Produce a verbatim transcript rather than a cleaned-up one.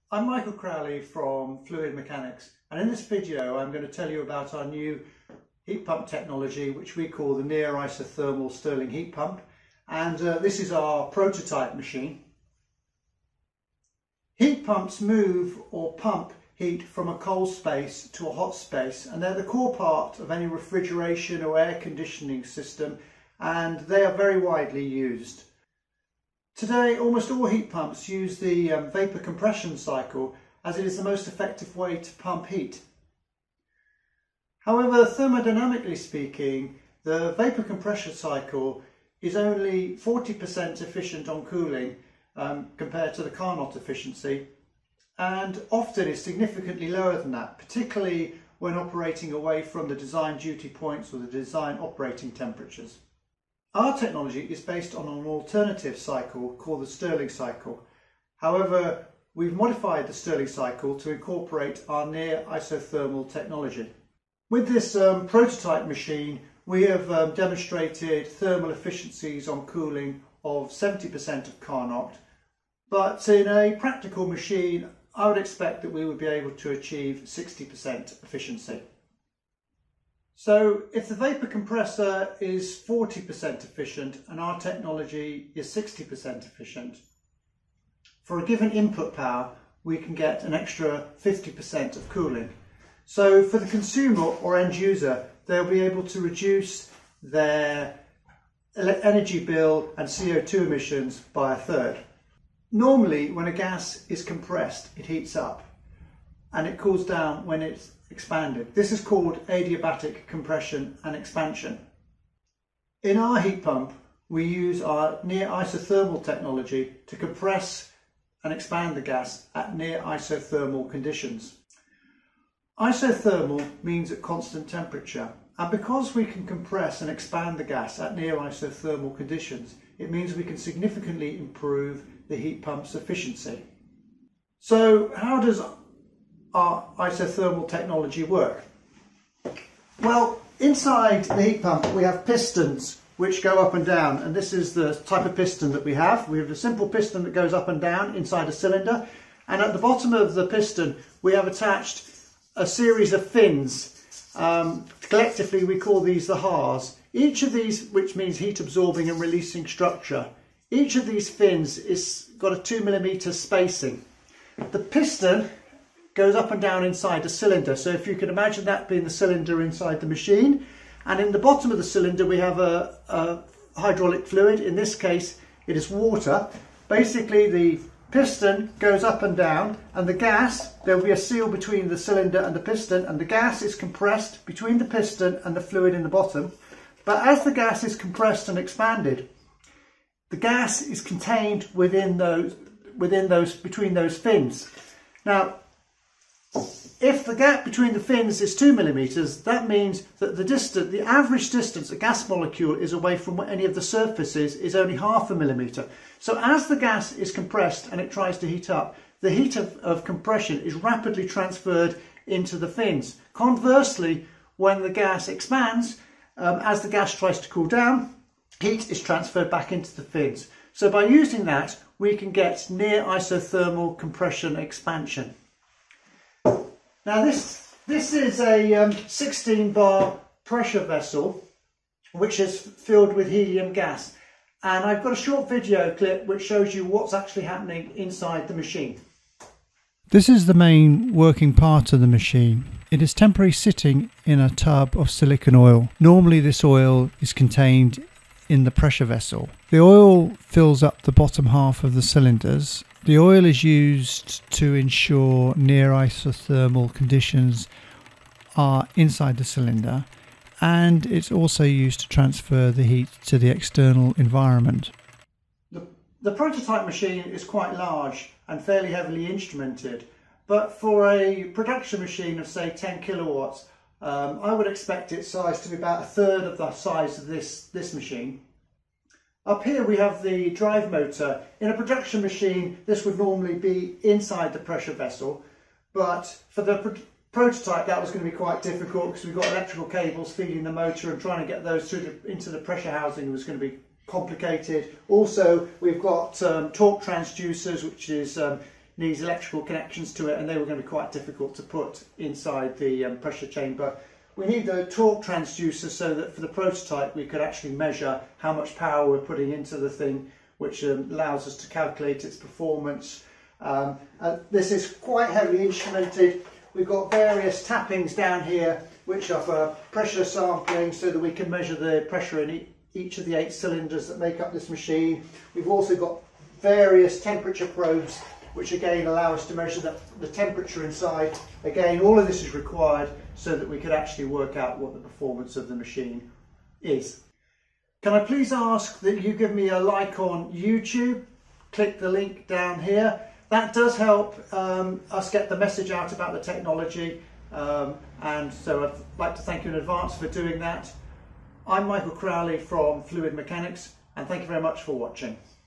I'm Michael Crowley from Fluid Mechanics, and in this video I'm going to tell you about our new heat pump technology, which we call the near isothermal Stirling heat pump. And uh, this is our prototype machine. Heat pumps move or pump heat from a cold space to a hot space, and they're the core part of any refrigeration or air conditioning system, and they are very widely used. Today, almost all heat pumps use the um, vapor compression cycle, as it is the most effective way to pump heat. However, thermodynamically speaking, the vapor compression cycle is only forty percent efficient on cooling um, compared to the Carnot efficiency, and often is significantly lower than that, particularly when operating away from the design duty points or the design operating temperatures. Our technology is based on an alternative cycle called the Stirling Cycle. However, we've modified the Stirling Cycle to incorporate our near isothermal technology. With this um, prototype machine, we have um, demonstrated thermal efficiencies on cooling of seventy percent of Carnot, but in a practical machine, I would expect that we would be able to achieve sixty percent efficiency. So if the vapor compressor is forty percent efficient and our technology is sixty percent efficient, for a given input power we can get an extra fifty percent of cooling. So for the consumer or end user, they'll be able to reduce their energy bill and C O two emissions by a third. Normally, when a gas is compressed, it heats up and it cools down when it's expanded. This is called adiabatic compression and expansion. In our heat pump, we use our near isothermal technology to compress and expand the gas at near isothermal conditions. Isothermal means at constant temperature, and because we can compress and expand the gas at near isothermal conditions, it means we can significantly improve the heat pump's efficiency. So how does our isothermal technology work? Well, inside the heat pump we have pistons which go up and down, and this is the type of piston that we have. We have a simple piston that goes up and down inside a cylinder, and at the bottom of the piston we have attached a series of fins. Um, collectively we call these the Haars. Each of these, which means heat absorbing and releasing structure, each of these fins is got a two millimeter spacing. The piston goes up and down inside a cylinder, so if you can imagine that being the cylinder inside the machine, and in the bottom of the cylinder we have a, a hydraulic fluid. In this case it is water. Basically the piston goes up and down, and the gas, there will be a seal between the cylinder and the piston, and the gas is compressed between the piston and the fluid in the bottom. But as the gas is compressed and expanded, the gas is contained within those within those between those fins. Now, if the gap between the fins is two millimeters, that means that the distance, the average distance a gas molecule is away from any of the surfaces is only half a millimeter. So as the gas is compressed and it tries to heat up, the heat of, of compression is rapidly transferred into the fins. Conversely, when the gas expands, um, as the gas tries to cool down, heat is transferred back into the fins. So by using that, we can get near isothermal compression expansion. Now this, this is a um, sixteen bar pressure vessel which is filled with helium gas, and I've got a short video clip which shows you what's actually happening inside the machine. This is the main working part of the machine. It is temporarily sitting in a tub of silicon oil. Normally this oil is contained in the pressure vessel. The oil fills up the bottom half of the cylinders. The oil is used to ensure near isothermal conditions are inside the cylinder, and it's also used to transfer the heat to the external environment. The, the prototype machine is quite large and fairly heavily instrumented, but for a production machine of say ten kilowatts, um, I would expect its size to be about a third of the size of this, this machine. Up here we have the drive motor. In a production machine this would normally be inside the pressure vessel, but for the pro prototype that was going to be quite difficult because we've got electrical cables feeding the motor, and trying to get those through the, into the pressure housing was going to be complicated. Also we've got um, torque transducers, which is um, needs electrical connections to it, and they were going to be quite difficult to put inside the um, pressure chamber. We need the torque transducer so that for the prototype we could actually measure how much power we're putting into the thing, which um, allows us to calculate its performance. Um, uh, this is quite heavily instrumented. We've got various tappings down here which are for pressure sampling so that we can measure the pressure in e each of the eight cylinders that make up this machine. We've also got various temperature probes which again allow us to measure the, the temperature inside. Again, all of this is required so that we could actually work out what the performance of the machine is. Can I please ask that you give me a like on YouTube? Click the link down here. That does help um, us get the message out about the technology, um, and so I'd like to thank you in advance for doing that. I'm Michael Crowley from Fluid Mechanics, and thank you very much for watching.